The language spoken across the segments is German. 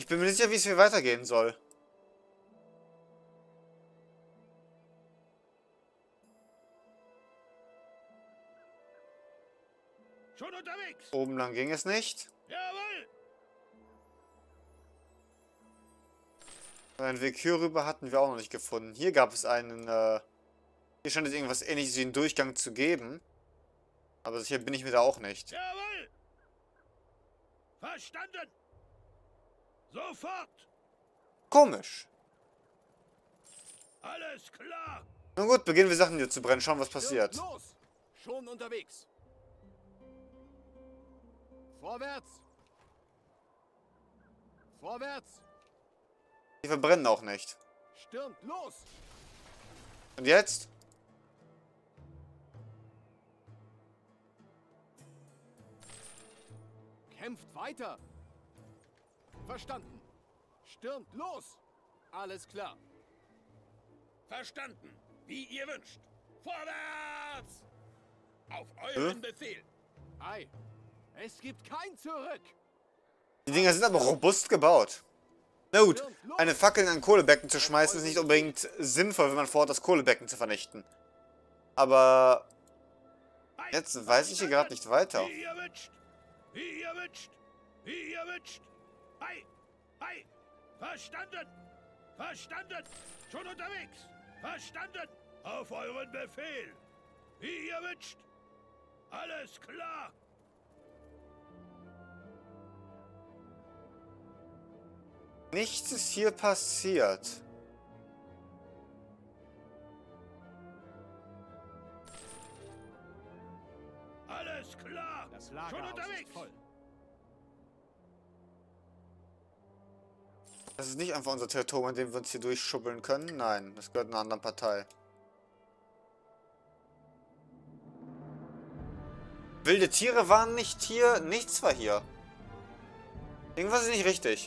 Ich bin mir nicht sicher, wie es hier weitergehen soll. Schon unterwegs. Oben lang ging es nicht. Jawohl. Einen Weg hier rüber hatten wir auch noch nicht gefunden. Hier gab es einen, hier scheint es irgendwas ähnliches wie einen Durchgang zu geben. Aber sicher bin ich mir da auch nicht. Jawohl. Verstanden. Sofort. Komisch. Alles klar. Nun gut, beginnen wir Sachen hier zu brennen. Schauen, was passiert. Los! Schon unterwegs. Vorwärts! Vorwärts! Die verbrennen auch nicht. Stürmt los! Und jetzt? Kämpft weiter! Verstanden. Stürmt los! Alles klar. Verstanden. Wie ihr wünscht. Vorwärts. Auf euren Befehl. Ei. Es gibt kein Zurück. Die Dinger sind aber robust gebaut. Na gut, eine Fackel in ein Kohlebecken zu schmeißen ist nicht unbedingt sinnvoll, wenn man vorhat, das Kohlebecken zu vernichten. Aber jetzt weiß ich hier gerade nicht weiter. Wie ihr wünscht. Wie ihr wünscht. Wie ihr wünscht. Ei. Ei. Verstanden. Verstanden. Schon unterwegs. Verstanden. Auf euren Befehl. Wie ihr wünscht. Alles klar. Nichts ist hier passiert. Alles klar. Das Schon Lagerhaus unterwegs. ist voll. Das ist nicht einfach unser Territorium, in dem wir uns hier durchschubbeln können. Nein, das gehört einer anderen Partei. Wilde Tiere waren nicht hier, nichts war hier. Irgendwas ist nicht richtig.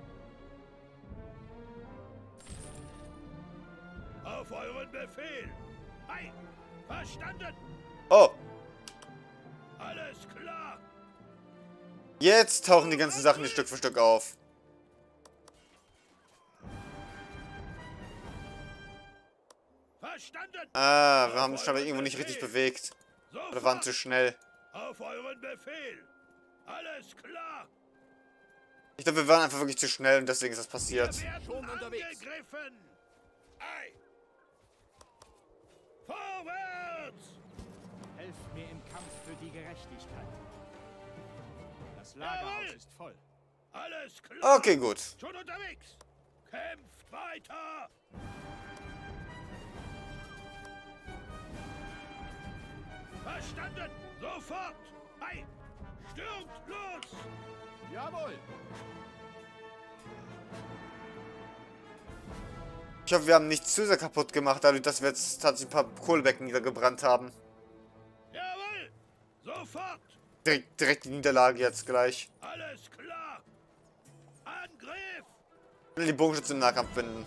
Auf euren Befehl. Ei. Verstanden. Oh, Alles klar. jetzt tauchen die ganzen Sachen hier Stück für Stück auf. Verstanden. Ah, wir haben uns scheinbar irgendwo nicht richtig bewegt. Oder waren zu schnell. Auf euren Befehl. Alles klar. Ich glaube, wir waren einfach wirklich zu schnell und deswegen ist das passiert. Wir werden Schon unterwegs. angegriffen. Ei. Vorwärts. Helft mir im Kampf für die Gerechtigkeit. Das Lagerhaus Jawohl. ist voll. Alles klar. Okay, gut. Schon unterwegs. Kämpft weiter. Verstanden. Sofort. Ei. Stürmt los. Jawohl. Ich hoffe, wir haben nichts zu sehr kaputt gemacht, dadurch, dass wir jetzt tatsächlich ein paar Kohlebecken niedergebrannt haben. Jawohl. Sofort. Direkt die Niederlage jetzt gleich. Alles klar. Angriff. Ich will die Bogenschützen im Nahkampf binden.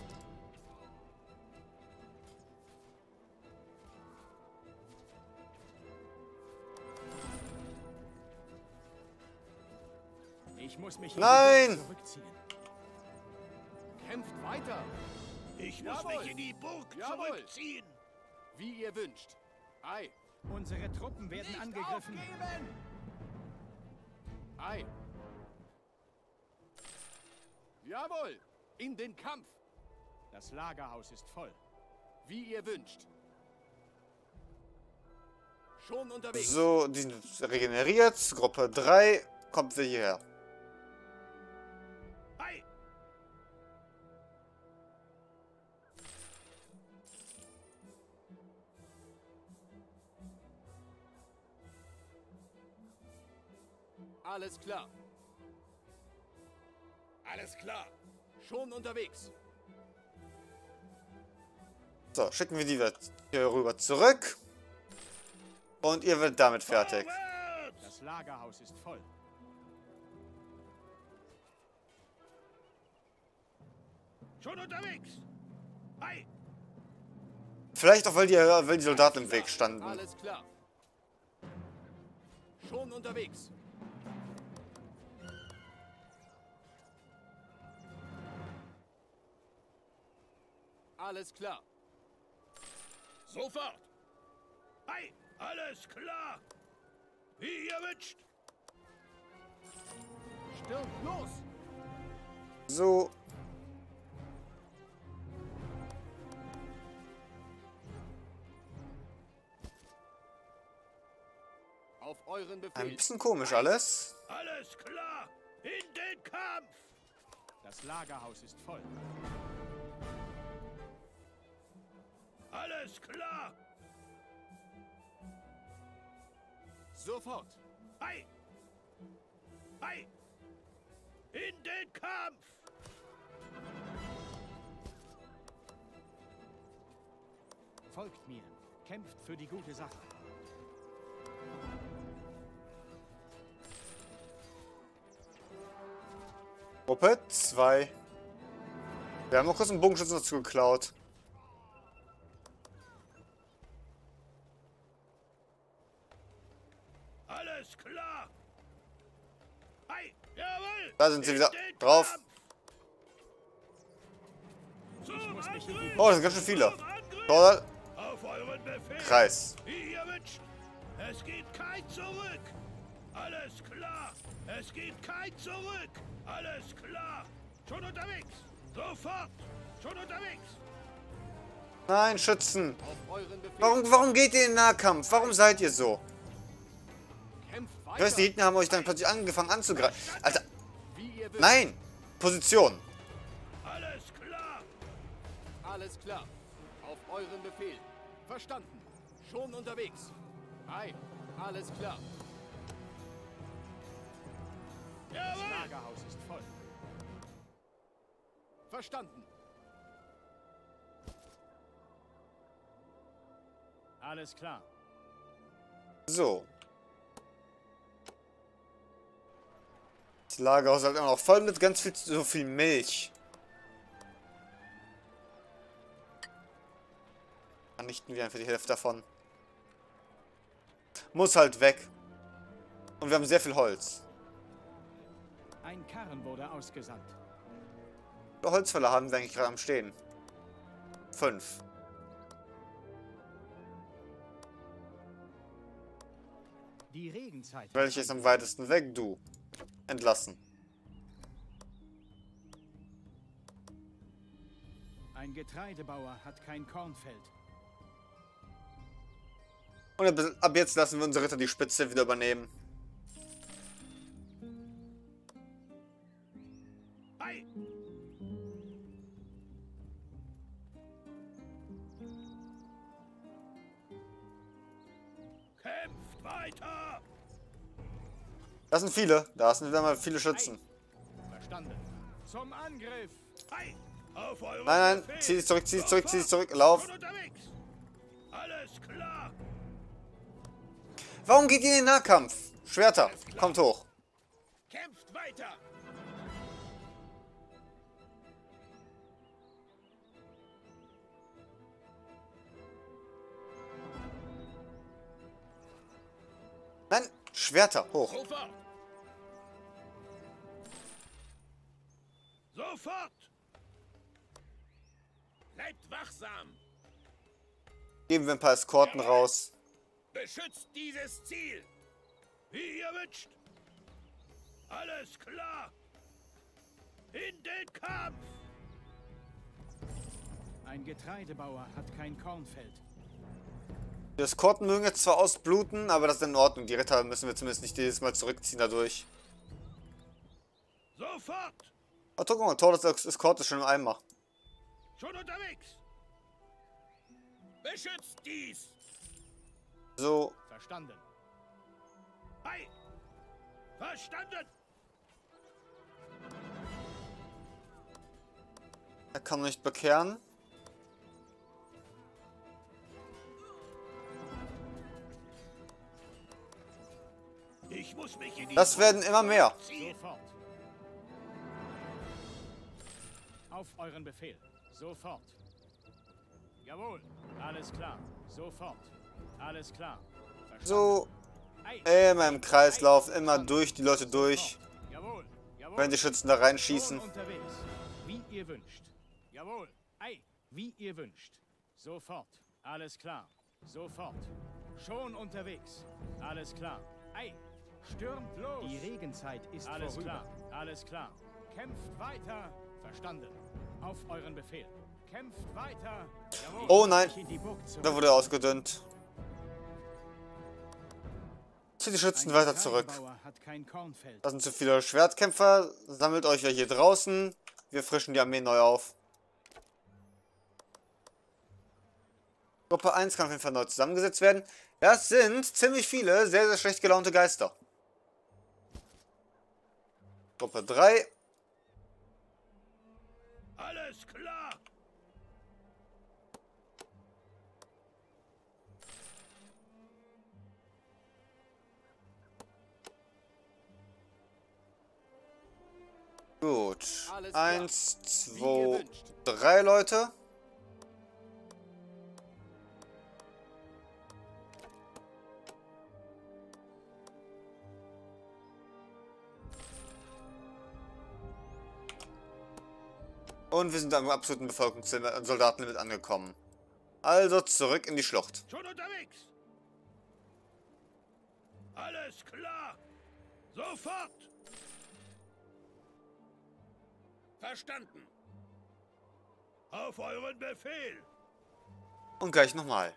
Ich muss mich Nein! in die Burg zurückziehen. Kämpft weiter. Ich muss Jawohl. mich in die Burg Jawohl. zurückziehen. Wie ihr wünscht. Ei. Unsere Truppen werden Nicht angegriffen. aufgeben. Ei. Jawohl. In den Kampf. Das Lagerhaus ist voll. Wie ihr wünscht. Schon unterwegs. So, die sind regeneriert. Gruppe 3 kommt wir hierher. Ei. Alles klar. Alles klar. Schon unterwegs. So, schicken wir die hier rüber zurück. Und ihr werdet damit fertig. Vorwärts. Das Lagerhaus ist voll. Schon unterwegs. Ei. Vielleicht auch, weil die Soldaten im Weg standen. Alles klar. Schon unterwegs. Alles klar. Sofort! Ei, alles klar! Wie ihr wünscht! Stürmt los! So. Auf euren Ein Befehl. bisschen komisch alles. Alles klar! In den Kampf! Das Lagerhaus ist voll. Alles klar! Sofort. Ei! Ei! In den Kampf! Folgt mir. Kämpft für die gute Sache. Gruppe 2. Wir haben noch kurz einen Bogenschützen dazu geklaut. Alles klar! Ei! Jawohl! Da sind sie wieder In den drauf. Kampf! Zum muss mich in die- Angriff! Oh, das sind ganz schön viele. Zum Angriff! Torwart, Auf euren Befehl! Kreis. Wie ihr wünscht! Es geht kein Zurück! Alles klar! Es geht kein Zurück! Alles klar! Schon unterwegs! Sofort! Schon unterwegs! Nein, Schützen. Auf euren Befehl. Warum geht ihr in den Nahkampf? Warum seid ihr so? Kämpft Ich weiß, weiter. die Gegner haben euch dann plötzlich angefangen anzugreifen. Alter, Wie ihr wünscht. nein! Position. Alles klar! Alles klar. Auf euren Befehl. Verstanden. Schon unterwegs. Ei. Alles klar. Das Jawohl! Lagerhaus ist voll. Verstanden. Alles klar. So. Das Lagerhaus ist halt immer noch voll mit ganz viel, so viel Milch. Vernichten wir einfach die Hälfte davon. Muss halt weg. Und wir haben sehr viel Holz. Ein Karren wurde ausgesandt. Wie viele Holzfäller haben wir eigentlich gerade am Stehen? 5. Die Regenzeit. Welches ist am weitesten weg? Du. Entlassen. Ein Getreidebauer hat kein Kornfeld. Und ab jetzt lassen wir unsere Ritter die Spitze wieder übernehmen. Ei! Kämpft weiter! Das sind viele. Da sind wieder mal viele Schützen. Verstanden. Zum Angriff. Ei! Auf euren Nein, nein. Befehl! Zieh dich zurück, zieh dich zurück, zieh dich Sofort! zurück. Lauf. Schon unterwegs! Alles klar! Warum geht ihr in den Nahkampf? Schwerter. Kommt hoch. Kämpft weiter! Nein. Schwerter. Hoch. Sofort! Sofort! Bleibt wachsam! Geben wir ein paar Eskorten raus. Beschützt dieses Ziel! Wie ihr wünscht! Alles klar! In den Kampf! Ein Getreidebauer hat kein Kornfeld. Die Eskorten mögen jetzt zwar ausbluten, aber das ist in Ordnung. Die Ritter müssen wir zumindest nicht jedes Mal zurückziehen dadurch. Sofort! Oh, guck mal, Tor des Eskort ist schon im Eimer. Schon unterwegs! Beschützt dies! So, Verstanden. Ei! Verstanden! er kann nicht bekehren. Ich muss mich in die Das werden immer mehr. ziehen. Sofort. Auf euren Befehl. Sofort. Jawohl. Alles klar. Sofort. Alles klar. Verstanden. So, Ei. immer im Kreislauf, immer durch, die Leute durch. Jawohl. Jawohl. Wenn die Schützen da Schon reinschießen. unterwegs. Wie ihr wünscht. Jawohl. Ei. Wie ihr wünscht. Sofort. Alles klar. Sofort. Schon unterwegs. Alles klar. Ei. Stürmt los. Die Regenzeit ist alles vorüber. Klar. Alles klar. Kämpft weiter. Verstanden. Auf euren Befehl. Kämpft weiter. Jawohl. Oh nein. In die Burg zurück. Da wurde er ausgedünnt. Zieht die Schützen Ein weiter zurück. Getreidebauer hat kein Kornfeld. Da sind zu viele Schwertkämpfer. Sammelt euch ja hier draußen. Wir frischen die Armee neu auf. Gruppe 1 kann auf jeden Fall neu zusammengesetzt werden. Das sind ziemlich viele, sehr, sehr schlecht gelaunte Geister. Gruppe 3. Alles klar. Gut. Alles klar. 1, Wie ihr 2, wünscht. 3 Leute. Und wir sind am absoluten Soldatenlimit angekommen. Also zurück in die Schlucht. Schon unterwegs. Alles klar. Sofort. Verstanden. Auf euren Befehl. Und gleich nochmal.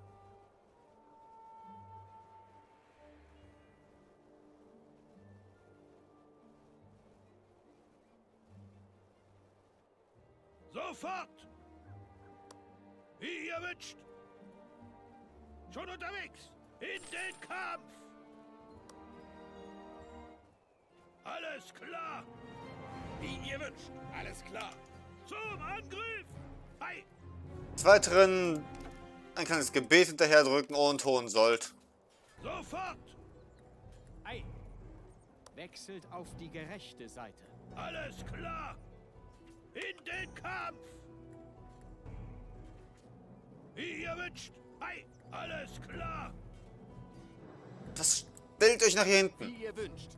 Sofort. Wie ihr wünscht. Schon unterwegs. In den Kampf. Alles klar. Wie ihr wünscht. Alles klar. Zum Angriff. Ei. Des Weiteren ein kleines Gebet hinterherdrücken und hohen Sold. Sofort. Ei. Wechselt auf die gerechte Seite. Alles klar. In den Kampf. Wie ihr wünscht. Ei. Alles klar. Was stellt euch nach hier hinten? Wie ihr wünscht.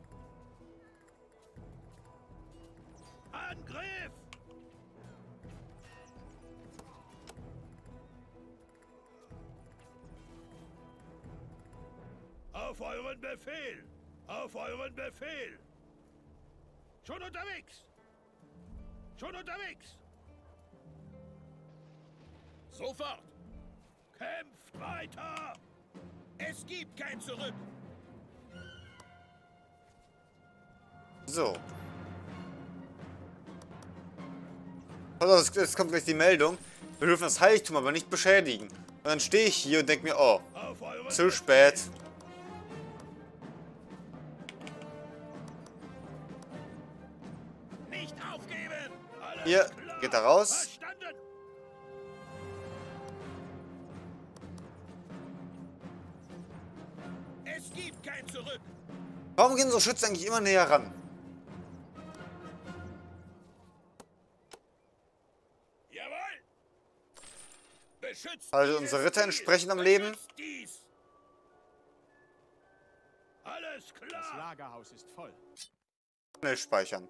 Angriff. Auf euren Befehl. Auf euren Befehl. Schon unterwegs. Schon unterwegs. Sofort. Kämpft weiter. Es gibt kein Zurück. So. Also jetzt kommt gleich die Meldung. Wir dürfen das Heiligtum aber nicht beschädigen. Und dann stehe ich hier und denke mir, oh, Auf euren zu Befehl. spät. Nicht aufgeben. Alles Hier, klar. geht da raus. Verstanden. Es gibt kein Zurück. Warum gehen so Schützen eigentlich immer näher ran? Jawohl. Beschützt Also dieses unsere Ritter Ziel. entsprechend am Leben. Beschützt dies. Alles Das klar. Lagerhaus ist voll. Schnell speichern.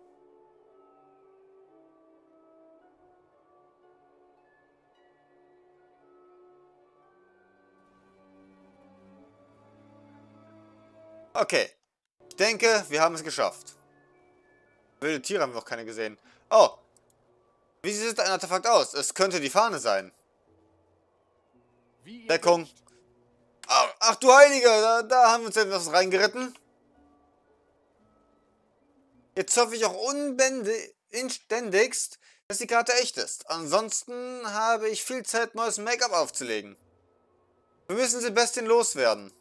Okay. Ich denke, wir haben es geschafft. Wilde Tiere haben wir noch keine gesehen. Oh. Wie sieht ein Artefakt aus? Es könnte die Fahne sein. Wie ihr Deckung. wünscht. Ach du Heilige, da haben wir uns etwas reingeritten. Jetzt hoffe ich auch inständigst, dass die Karte echt ist. Ansonsten habe ich viel Zeit, neues Make-up aufzulegen. Wir müssen Sebastian loswerden.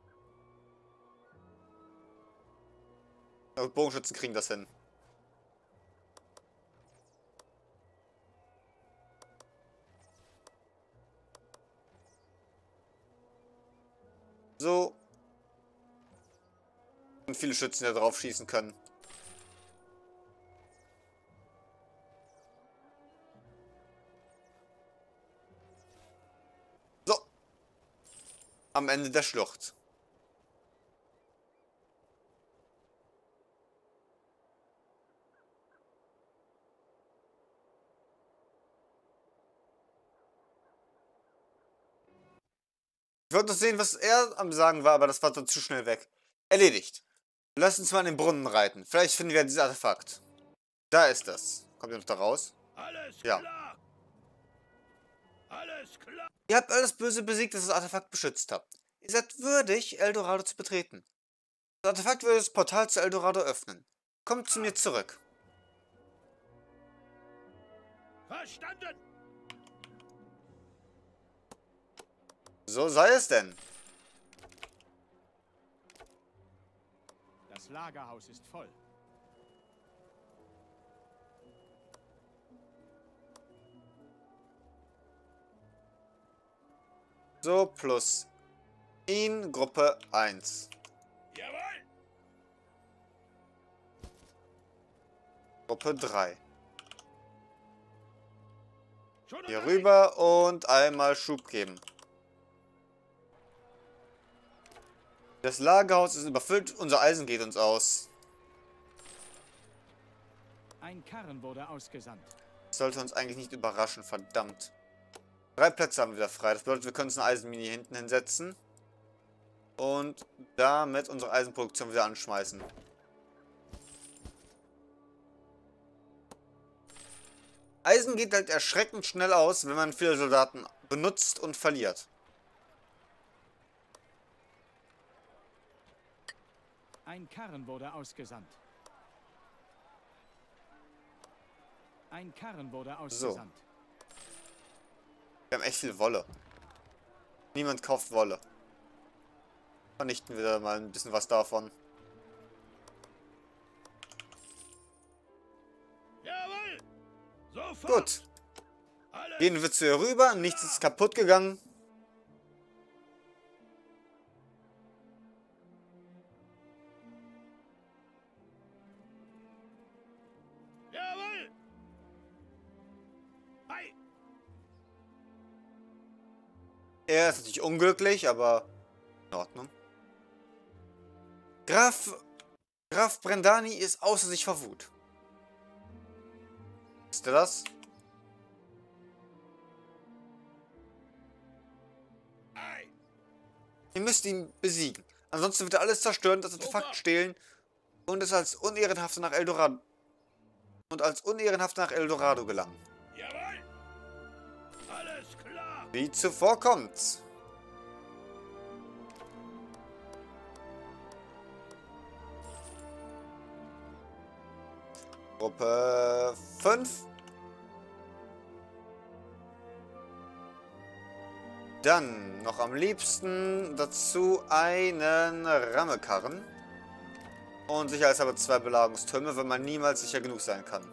Aber Bogenschützen kriegen das hin. So. Und viele Schützen, die da drauf schießen können. So. Am Ende der Schlucht. Ich wollte noch sehen, was er am Sagen war, aber das war dann zu schnell weg. Erledigt. Lass uns mal in den Brunnen reiten. Vielleicht finden wir dieses Artefakt. Da ist das. Kommt ihr noch da raus? Alles Ja. klar. Alles klar. Ihr habt alles Böse besiegt, das das Artefakt beschützt habt. Ihr seid würdig, Eldorado zu betreten. Das Artefakt würde das Portal zu Eldorado öffnen. Kommt zu mir zurück. Verstanden. So sei es denn. Das Lagerhaus ist voll. So, plus ihn, Gruppe 1. Jawohl. Gruppe 3. Schon Hier unterwegs. rüber und einmal Schub geben. Das Lagerhaus ist überfüllt, unser Eisen geht uns aus. Ein Karren wurde ausgesandt. Das sollte uns eigentlich nicht überraschen, verdammt. 3 Plätze haben wir wieder frei. Das bedeutet, wir können uns eine Eisenmine hinten hinsetzen. Und damit unsere Eisenproduktion wieder anschmeißen. Eisen geht halt erschreckend schnell aus, wenn man viele Soldaten benutzt und verliert. Ein Karren wurde ausgesandt. Ein Karren wurde ausgesandt. Wir haben echt viel Wolle. Niemand kauft Wolle. Vernichten wir da mal ein bisschen was davon. Jawohl. Sofort. Gut. Alles Gehen wir zu ihr rüber. Nichts ist kaputt gegangen. Jawohl. Ei. Er ist natürlich unglücklich, aber in Ordnung. Graf Brendani ist außer sich vor Wut. Ist er das? Ei. Ihr müsst ihn besiegen. Ansonsten wird er alles zerstören, das Artefakt stehlen und es als unehrenhaft nach Eldorado gelangen. Jawohl. Alles klar. Wie zuvor kommt's. Gruppe 5. Dann noch am liebsten dazu einen Rammekarren. Und sicherheitshalber 2 Belagerungstürme, weil man niemals sicher genug sein kann.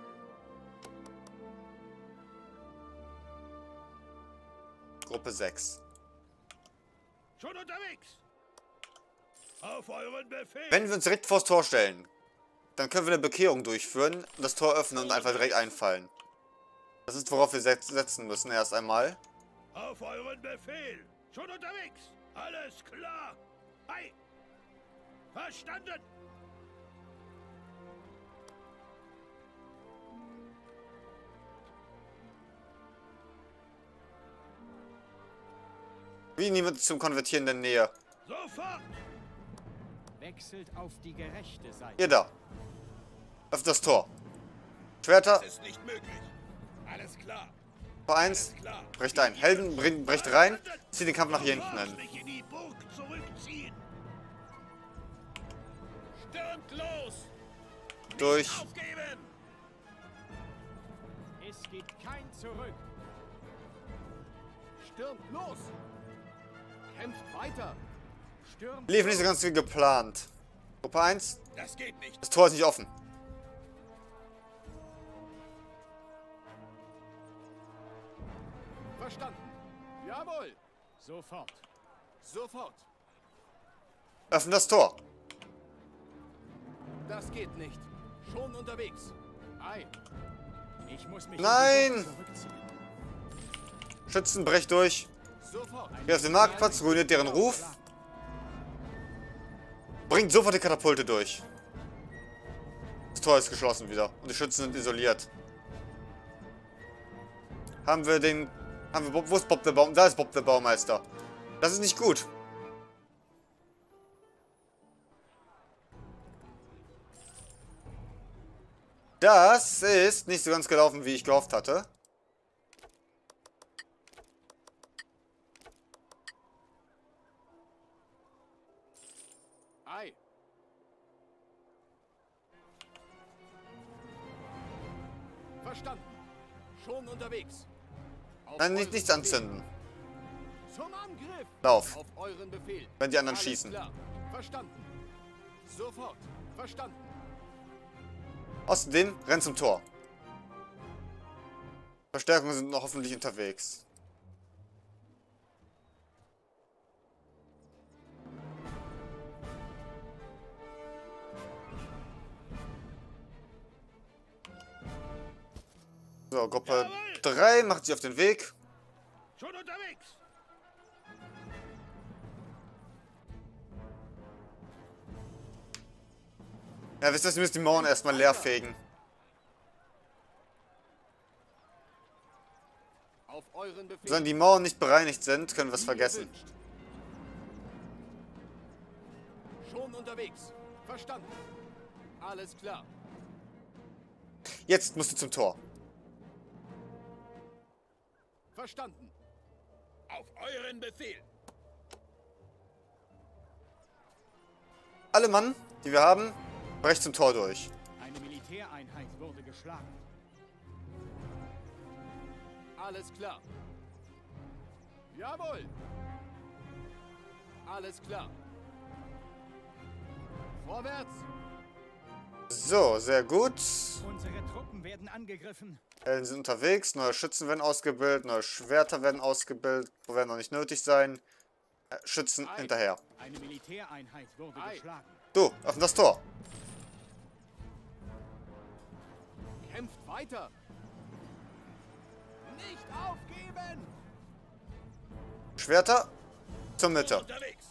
Gruppe 6. Schon unterwegs. Auf euren Befehl. Wenn wir uns direkt vors Tor stellen, dann können wir eine Bekehrung durchführen, das Tor öffnen und einfach direkt einfallen. Das ist, worauf wir setzen müssen erst einmal. Auf euren Befehl. Schon unterwegs. Alles klar. Ei. Verstanden. Wie niemand zum Konvertieren in der Nähe. Sofort. Wechselt auf die gerechte Seite. Ihr da. Öffnet das Tor. Schwerter, Ist nicht möglich. Alles klar. Gruppe 1, Klar. brecht ein. Helden, brecht rein, zieht den Kampf nach hier hinten hin. Mich in die Burg zurückziehen. Stürmt los. Durch. Aufgeben. Es gibt kein Zurück. Stürmt los! Kämpft weiter! Stürmt. Lief nicht so ganz wie geplant. Gruppe 1, Das geht nicht. das Tor ist nicht offen. Verstanden! Jawohl! Sofort. Sofort! Öffnet das Tor. Das geht nicht. Schon unterwegs. Ei! Ich muss mich Nein! in die Burg zurückziehen. Schützen, brecht durch. Sofort! Geht auf den Marktplatz, ruiniert deren Ruf. Bringt sofort die Katapulte durch. Das Tor ist geschlossen wieder. Und die Schützen sind isoliert. Wo ist Bob der Baum? Da ist Bob der Baumeister. Das ist nicht gut. Das ist nicht so ganz gelaufen, wie ich gehofft hatte. Ei. Verstanden. Schon unterwegs. Auf Nein, euren nichts Befehl. anzünden. Zum Angriff. Lauf, Auf euren Befehl. wenn die anderen Alles schießen. Klar. Verstanden. Sofort. Verstanden. Außerdem, renn zum Tor. Verstärkungen sind noch hoffentlich unterwegs. So, Gruppe 3 macht sich auf den Weg. Schon unterwegs. Ja, wisst ihr, wir müssen die Mauern erstmal leer fegen. Auf euren Befehl. Solange die Mauern nicht bereinigt sind, können wir es Wie vergessen. gewünscht. Schon unterwegs. Verstanden. Alles klar. Jetzt musst du zum Tor. Verstanden. Auf euren Befehl. Alle Mann, die wir haben, brecht zum Tor durch. Eine Militäreinheit wurde geschlagen. Alles klar. Jawohl. Alles klar. Vorwärts. So, sehr gut. Unsere Truppen werden angegriffen. Helden sind unterwegs, neue Schützen werden ausgebildet, neue Schwerter werden ausgebildet, werden noch nicht nötig sein. Schützen hinterher. Eine Militäreinheit wurde Ei. geschlagen. Du, öffne das Tor. Kämpft weiter. Nicht aufgeben. Schwerter zur Mitte. Unterwegs.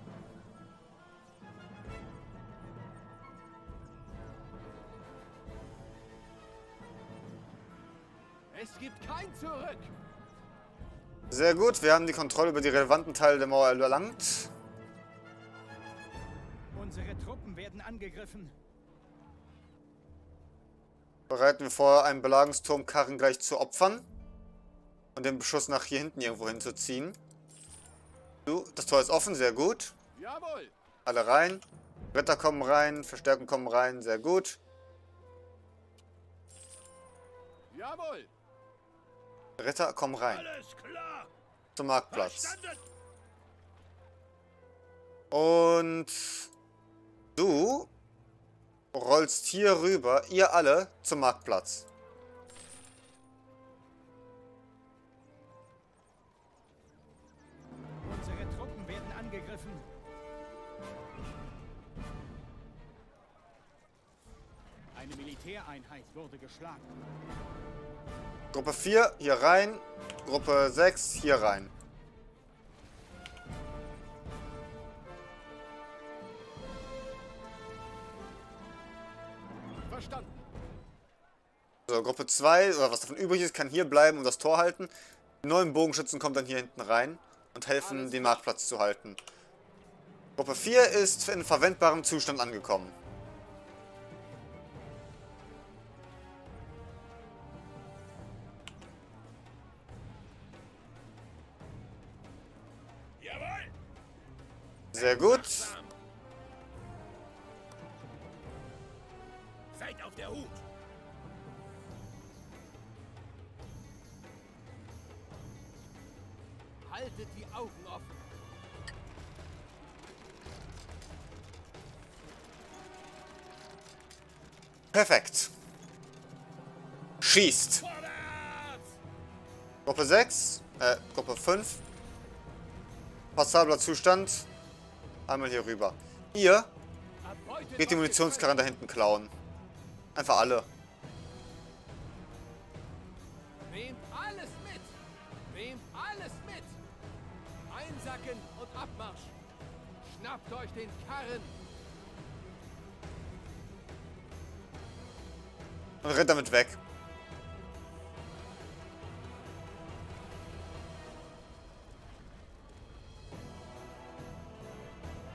Es gibt kein Zurück. Sehr gut, wir haben die Kontrolle über die relevanten Teile der Mauer erlangt. Unsere Truppen werden angegriffen. Bereiten wir vor, einen Belagerungsturmkarren gleich zu opfern. Und den Beschuss nach hier hinten irgendwo hinzuziehen. Du, das Tor ist offen, sehr gut. Jawohl. Alle rein. Ritter kommen rein, Verstärkung kommen rein, sehr gut. Jawohl. Ritter kommen rein. Alles klar. Zum Marktplatz. Verstanden. Und du rollst hier rüber, ihr alle, zum Marktplatz. Unsere Truppen werden angegriffen. Eine Militäreinheit wurde geschlagen. Gruppe 4 hier rein. Gruppe 6 hier rein. Verstanden. So, Gruppe 2, oder was davon übrig ist, kann hier bleiben und das Tor halten. Die neuen Bogenschützen kommen dann hier hinten rein und helfen, den Marktplatz zu halten. Gruppe 4 ist in verwendbarem Zustand angekommen. Jawohl. Sehr gut. Wachsam. Seid auf der Hut. Haltet die Augen offen. Perfekt. Schießt. Vorwärts. Gruppe 6, Gruppe 5. Passabler Zustand. Einmal hier rüber. Ihr Erbeutet, geht die was Munitionskarren da hinten klauen. Einfach alle. ihr könnt. Nehmt alles mit. Nehmt alles mit. Einsacken und Abmarsch. Schnappt euch den Karren. Und rennt damit weg.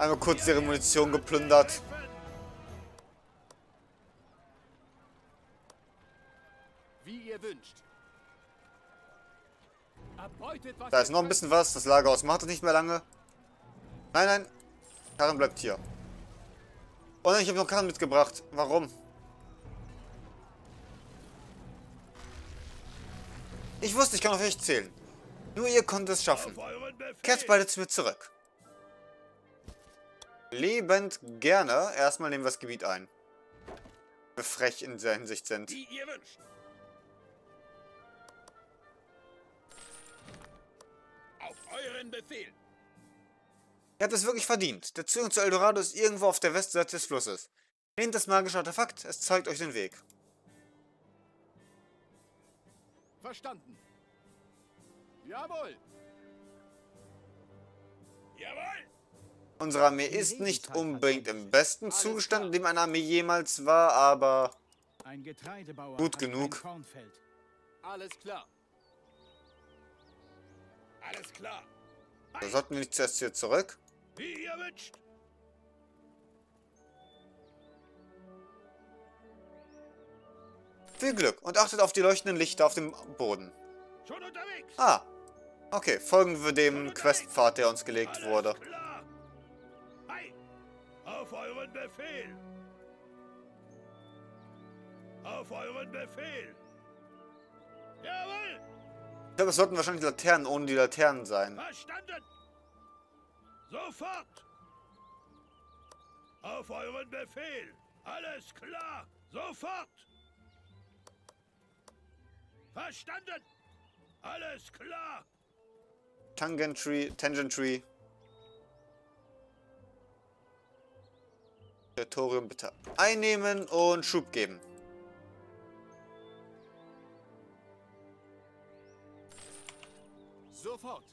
Einmal kurz ihre Munition geplündert. Wie ihr wünscht. Erbeutet, was Da ist ihr noch ein könnt. bisschen was. Das Lagerhaus macht es nicht mehr lange. Nein, nein. Karren bleibt hier. Oh nein, ich habe noch Karren mitgebracht. Warum? Ich wusste, ich kann auf euch zählen. Nur ihr konntet es schaffen. Auf euren Befehl. Kehrt beide zu mir zurück. Lebend gerne. Erstmal nehmen wir das Gebiet ein. Wenn wir frech in dieser Hinsicht sind. Wie ihr wünscht. Auf euren Befehl. Ihr habt es wirklich verdient. Der Zugang zu Eldorado ist irgendwo auf der Westseite des Flusses. Nehmt das magische Artefakt, es zeigt euch den Weg. Verstanden. Jawohl. Jawohl. Unsere Armee ist nicht unbedingt im besten Zustand, in dem eine Armee jemals war, aber Ein Getreidebauer Gut hat genug. ein Kornfeld. Alles klar. Alles klar. da sollten wir nicht zuerst hier zurück. Wie ihr wünscht. Viel Glück und achtet auf die leuchtenden Lichter auf dem Boden. Schon unterwegs. Ah, okay, folgen wir dem Questpfad, der uns gelegt Alles wurde. klar. Ei. Auf euren Befehl. Auf euren Befehl. Jawohl. Ich glaube, es sollten wahrscheinlich Laternen ohne die Laternen sein. Verstanden. Sofort. Auf euren Befehl. Alles klar. Sofort. Verstanden. Alles klar. Tangentry. Territorium bitte einnehmen und Schub geben. Sofort.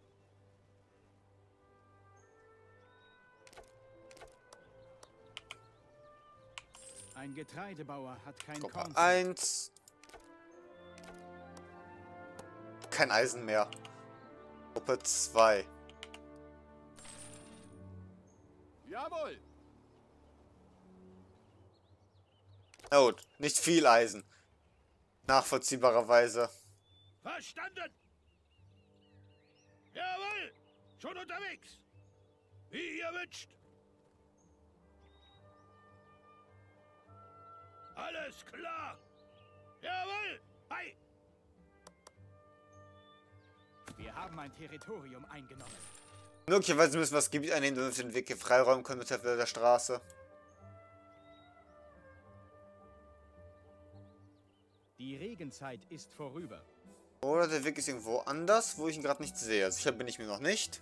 Ein Getreidebauer hat kein Gruppe Kornfeld. 1. Kein Eisen mehr. Gruppe 2. Jawohl. Na gut, nicht viel Eisen. Nachvollziehbarerweise. Verstanden. Jawohl. Schon unterwegs. Wie ihr wünscht. Alles klar. Jawohl. Ei. Wir haben ein Territorium eingenommen. Möglicherweise müssen wir das Gebiet einnehmen, damit wir den Weg hier freiräumen können mit Hilfe der Straße. Die Regenzeit ist vorüber. Oder der Weg ist irgendwo anders, wo ich ihn gerade nicht sehe. Sicher bin ich mir noch nicht.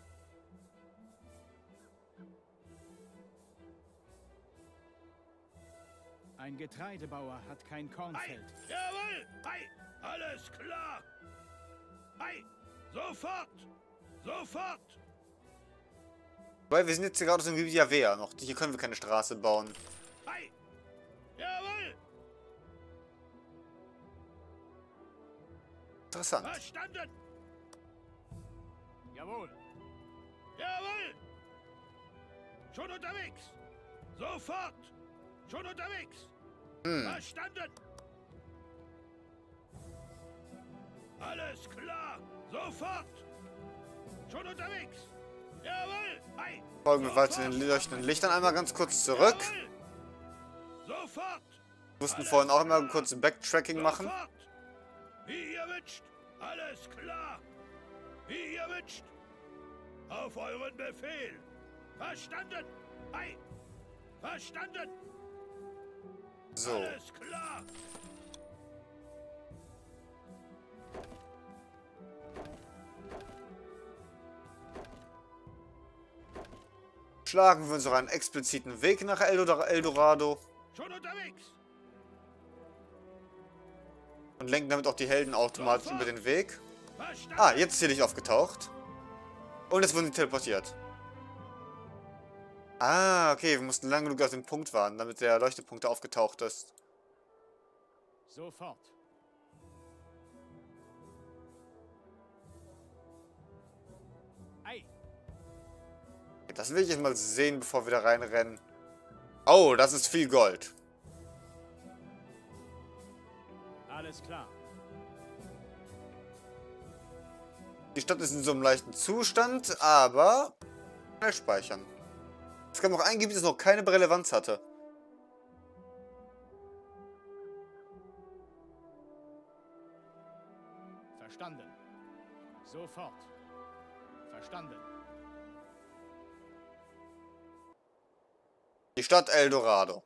Ein Getreidebauer hat kein Ei. Kornfeld. Jawohl. Ei. Alles klar. Ei. Sofort. Sofort. Weil wir sind jetzt hier gerade aus dem Gebiet Javea noch. Hier können wir keine Straße bauen. Ei. Jawohl. Interessant. Verstanden. Jawohl. Jawohl. Schon unterwegs. Sofort. Schon unterwegs. Verstanden. Alles klar. Sofort. Schon unterwegs. Jawohl. Ei. Folgen wir weiter den leuchtenden Lichtern einmal ganz kurz zurück. Jawohl. Sofort. Wir mussten vorhin auch immer kurz ein Backtracking machen. Sofort. Wie ihr wünscht. Alles klar. Wie ihr wünscht. Auf euren Befehl. Verstanden. Ei. Verstanden. So. Alles klar. Schlagen wir uns noch einen expliziten Weg nach Eldorado Schon unterwegs. und lenken damit auch die Helden automatisch über den Weg. Verstanden. Ah, jetzt ist hier Licht aufgetaucht. Und jetzt wurden sie teleportiert. Ah, okay, wir mussten lang genug auf den Punkt warten, damit der Leuchtepunkt aufgetaucht ist. Sofort. Ei. Das will ich jetzt mal sehen, bevor wir da reinrennen. Oh, das ist viel Gold. Alles klar. Die Stadt ist in so einem leichten Zustand, aber schnell speichern. Es gab noch ein Gebiet, das noch keine Relevanz hatte. Verstanden. Sofort. Verstanden. Die Stadt Eldorado.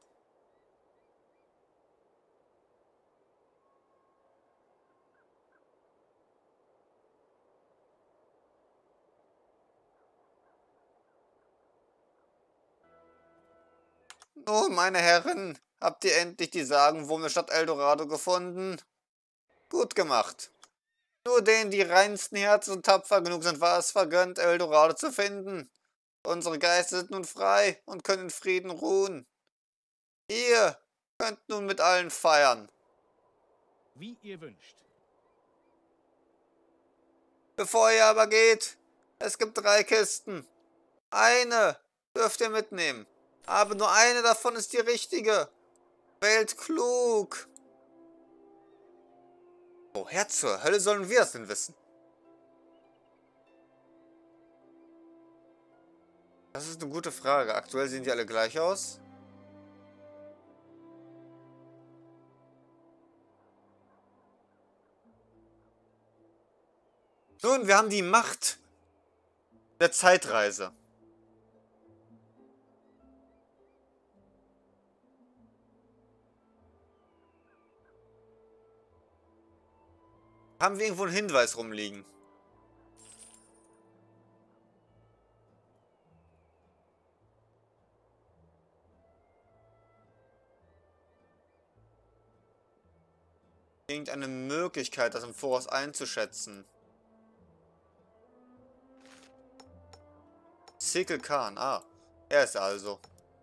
Nun, meine Herren, habt ihr endlich die sagenumwobene Stadt Eldorado gefunden? Gut gemacht. Nur denen, die reinsten Herzen und tapfer genug sind, war es vergönnt, Eldorado zu finden. Unsere Geister sind nun frei und können in Frieden ruhen. Ihr könnt nun mit allen feiern. Wie ihr wünscht. Bevor ihr aber geht, es gibt 3 Kisten. Eine dürft ihr mitnehmen. Aber nur eine davon ist die richtige. Wählt klug. Woher zur Hölle sollen wir das denn wissen? Das ist eine gute Frage. Aktuell sehen die alle gleich aus. Nun, wir haben die Macht der Zeitreise. Haben wir irgendwo einen Hinweis rumliegen? Irgendeine Möglichkeit, das im Voraus einzuschätzen. Sikel Khan, er ist also.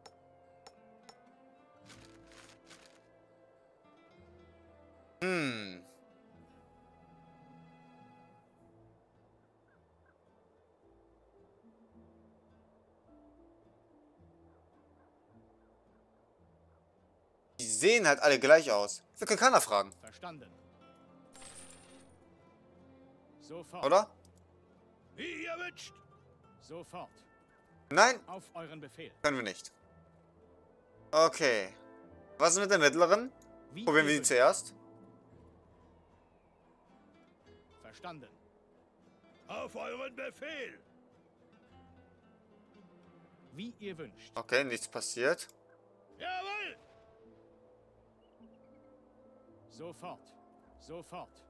Die sehen halt alle gleich aus. Wir können keiner fragen. Verstanden. Sofort. Oder? Wie ihr wünscht. Sofort. Nein, Auf euren Befehl. können wir nicht. Okay. Was ist mit der mittleren? Wie Probieren ihr wir die wünscht. zuerst. Verstanden. Auf euren Befehl. Wie ihr wünscht. Okay, nichts passiert. Jawohl. Sofort. Sofort.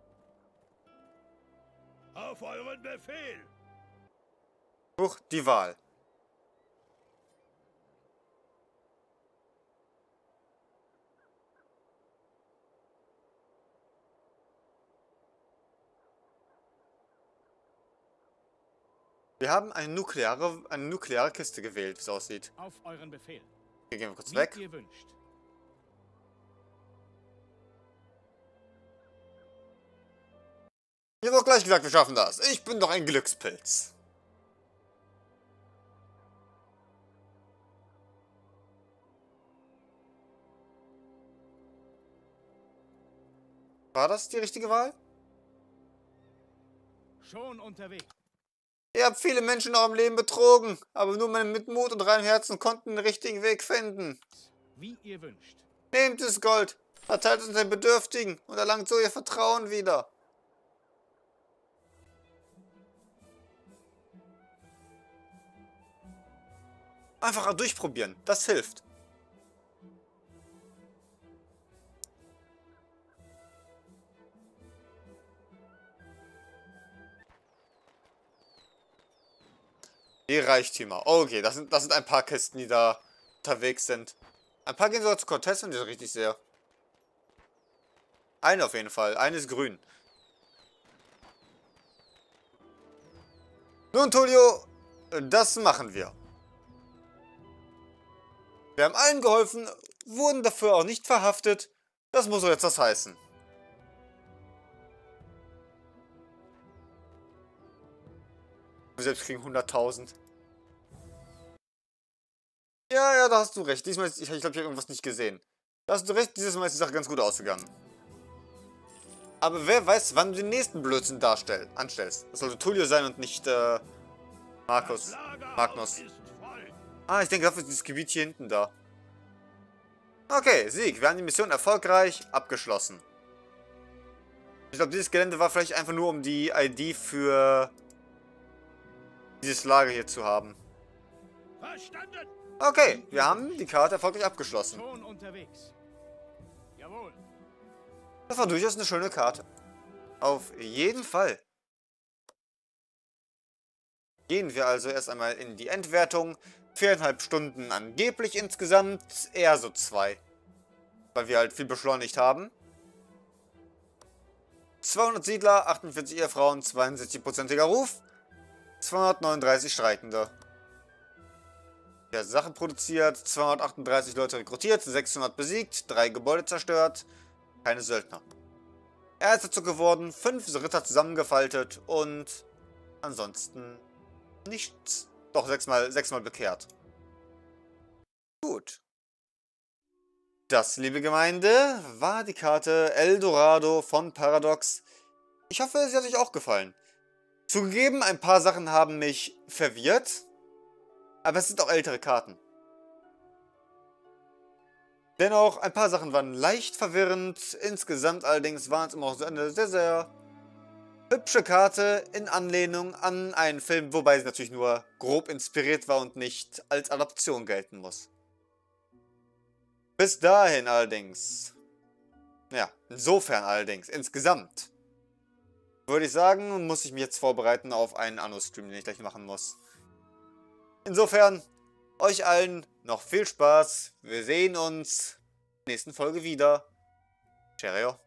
Auf euren Befehl. Huch, die Wahl. Wir haben eine nukleare Kiste gewählt, wie es aussieht. Auf euren Befehl. Hier gehen wir kurz Wie weg. ihr wünscht. Ich habe doch gleich gesagt, wir schaffen das. Ich bin doch ein Glückspilz. War das die richtige Wahl? Schon unterwegs. Ihr habt viele Menschen in eurem Leben betrogen, aber nur Männer mit Mut und reinem Herzen konnten den richtigen Weg finden. Wie ihr wünscht. Nehmt das Gold, verteilt es unter den Bedürftigen und erlangt so ihr Vertrauen wieder. Einfach durchprobieren, das hilft. Die Reichtümer. Okay, das sind ein paar Kisten, die da unterwegs sind. Ein paar gehen sogar zu Cortez, und die sind richtig sehr. Eine auf jeden Fall. Eine ist grün. Nun, Tulio, das machen wir. Wir haben allen geholfen, wurden dafür auch nicht verhaftet. Das muss doch jetzt was heißen. Wir selbst kriegen 100.000. Ja, da hast du recht. Diesmal ist, ich glaube, ich habe irgendwas nicht gesehen. Da hast du recht, dieses Mal ist die Sache ganz gut ausgegangen. Aber wer weiß, wann du den nächsten Blödsinn anstellst. Das sollte Tullio sein und nicht, Magnus. Ah, ich denke, dafür ist dieses Gebiet hier hinten da. Okay, Sieg. Wir haben die Mission erfolgreich abgeschlossen. Ich glaube, dieses Gelände war vielleicht einfach nur, um die ID für dieses Lager hier zu haben. Verstanden! Okay, wir haben die Karte erfolgreich abgeschlossen. Schon unterwegs. Jawohl. Das war durchaus eine schöne Karte. Auf jeden Fall. Gehen wir also erst einmal in die Endwertung. 4,5 Stunden angeblich insgesamt, eher so 2. Weil wir halt viel beschleunigt haben. 200 Siedler, 48 Ehefrauen, 62%iger Ruf, 239 Streikende. Ja, Sachen produziert, 238 Leute rekrutiert, 600 besiegt, 3 Gebäude zerstört, keine Söldner. Erzherzog geworden, 5 Ritter zusammengefaltet und ansonsten nichts. Doch, 6 mal bekehrt. Gut. Das, liebe Gemeinde, war die Karte Eldorado von Paradox. Ich hoffe, sie hat euch auch gefallen. Zugegeben, ein paar Sachen haben mich verwirrt, aber es sind auch ältere Karten. Dennoch, ein paar Sachen waren leicht verwirrend, insgesamt allerdings waren es immer auch so eine sehr, sehr hübsche Karte in Anlehnung an einen Film, wobei sie natürlich nur grob inspiriert war und nicht als Adaption gelten muss. Bis dahin allerdings, ja, insofern allerdings, insgesamt, würde ich sagen, muss ich mich jetzt vorbereiten auf einen Anno-Stream, den ich gleich machen muss. Insofern, euch allen noch viel Spaß. Wir sehen uns in der nächsten Folge wieder. Cheerio.